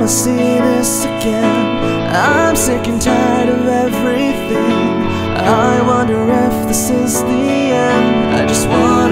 wanna see this again. I'm sick and tired of everything. I wonder if this is the end. I just want